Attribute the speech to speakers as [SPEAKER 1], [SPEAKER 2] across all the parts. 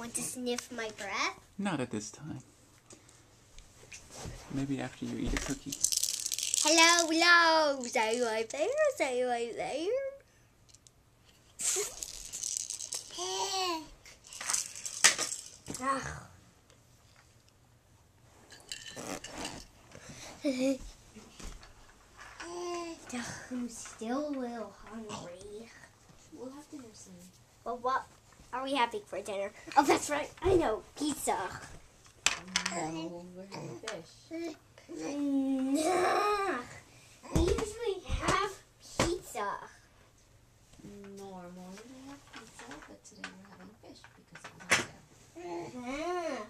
[SPEAKER 1] Want to sniff my breath?
[SPEAKER 2] Not at this time. Maybe after you eat a cookie.
[SPEAKER 1] Hello, hello. Say right there. Say right there. I'm still a little hungry.
[SPEAKER 3] We'll have dinner soon.
[SPEAKER 1] Well, what are we having for dinner? Oh, that's right. I know. Pizza.
[SPEAKER 3] No, we're having fish.
[SPEAKER 1] We usually have pizza.
[SPEAKER 3] Normally we have pizza, but today we're having fish because it was on sale.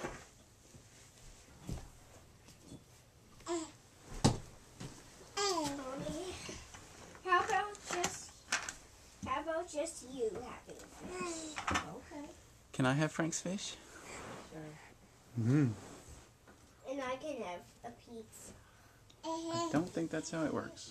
[SPEAKER 1] How about just you having fish?
[SPEAKER 3] Okay.
[SPEAKER 2] Can I have Frank's fish?
[SPEAKER 3] Sure.
[SPEAKER 2] Mm.
[SPEAKER 1] And I can have a pizza.
[SPEAKER 2] I don't think that's how it works.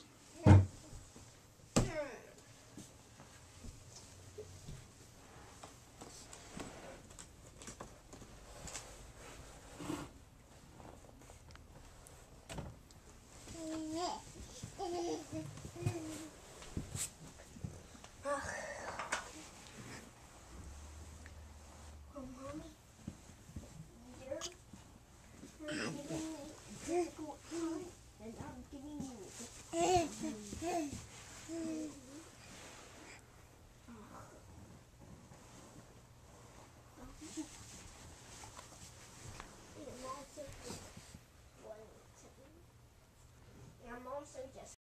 [SPEAKER 1] I'm also just